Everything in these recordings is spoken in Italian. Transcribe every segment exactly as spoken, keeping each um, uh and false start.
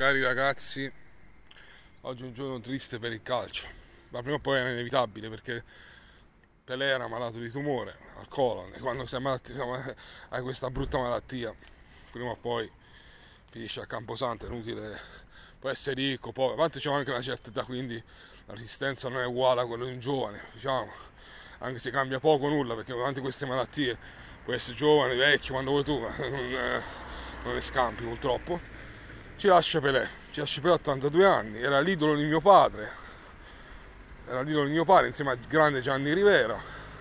Cari ragazzi, oggi è un giorno triste per il calcio, ma prima o poi era inevitabile perché Pelé era malato di tumore al colon e quando sei malati, hai questa brutta malattia, prima o poi finisce a Camposanto, è inutile, può essere ricco, poi, a parte c'è anche una certa età, quindi la resistenza non è uguale a quella di un giovane, diciamo, anche se cambia poco o nulla, perché durante queste malattie puoi essere giovane, vecchio, quando vuoi tu, ma non, eh, non ne scampi purtroppo. Ci lascia Pelé, ci lascia Pelé a ottantadue anni, era l'idolo di mio padre, era l'idolo di mio padre insieme al grande Gianni Rivera.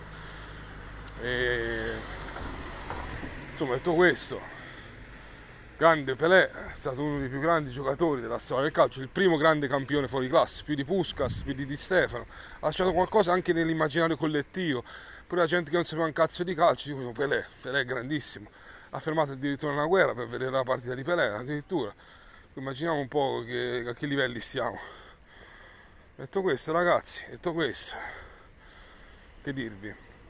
E insomma, detto questo, grande Pelé è stato uno dei più grandi giocatori della storia del calcio, il primo grande campione fuori classe, più di Puskas, più di Di Stefano, ha lasciato qualcosa anche nell'immaginario collettivo, pure la gente che non sapeva un cazzo di calcio dice Pelé, Pelé è grandissimo, ha fermato addirittura una guerra per vedere la partita di Pelé, addirittura. Immaginiamo un po' che, a che livelli stiamo. Detto questo, ragazzi, detto questo, che dirvi?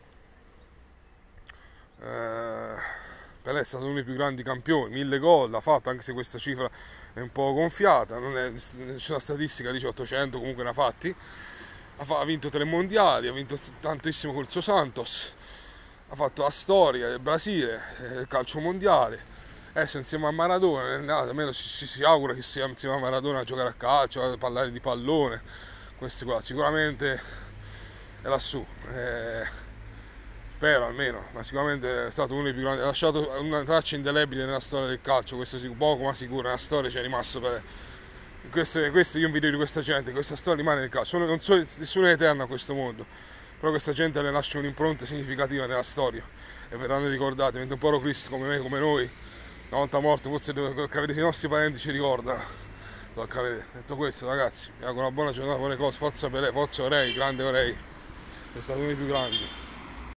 Eh, Pelé è stato uno dei più grandi campioni, mille gol l'ha fatto, anche se questa cifra è un po' gonfiata, non è, c'è una statistica dice ottocento, comunque ne ha fatti. Ha vinto tre mondiali, ha vinto tantissimo col suo Santos, ha fatto la storia del Brasile, il calcio mondiale. Adesso insieme a Maradona, almeno si, si augura che sia insieme a Maradona a giocare a calcio, a parlare di pallone, queste qua, sicuramente è lassù, eh, spero almeno, ma sicuramente è stato uno dei più grandi, ha lasciato una traccia indelebile nella storia del calcio, questo sì, poco ma sicuro, nella storia c'è rimasto per... Questo, questo io invidio di questa gente, questa storia rimane nel calcio, non so, nessuno è eterno a questo mondo, però questa gente le lascia un'impronta significativa nella storia e verranno ricordati, mentre un povero Cristo come me, come noi, una volta morto, forse i nostri parenti ci ricordano. Detto questo, ragazzi, vi auguro una buona giornata, buone cose, forza Pelé, forza Orei, grande Orei, è stato uno dei più grandi.